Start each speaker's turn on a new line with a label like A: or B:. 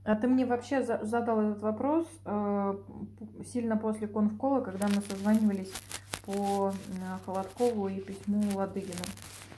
A: А ты мне вообще задал этот вопрос сильно после конфкола, когда мы созванивались по Холодкову и письму Ладыгину.